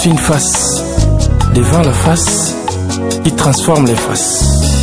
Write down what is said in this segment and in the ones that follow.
suis une face devant la face qui transforme les faces.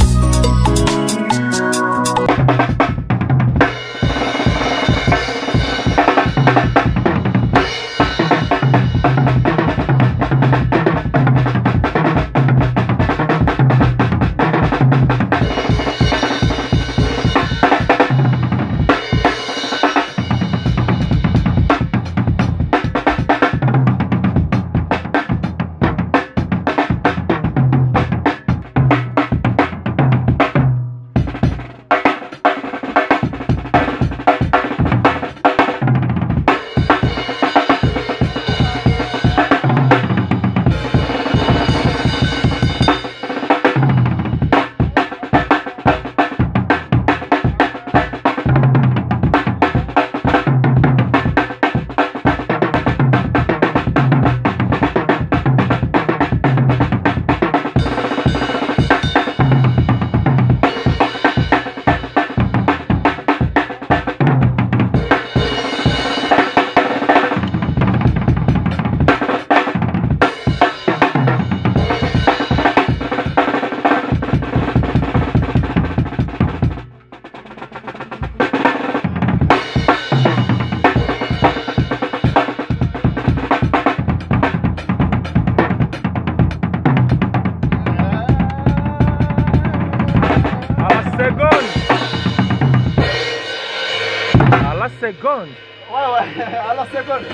À la seconde. Ouais, à la seconde.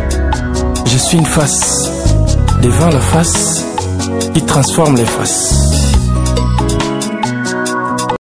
Je suis une face devant la face qui transforme les faces.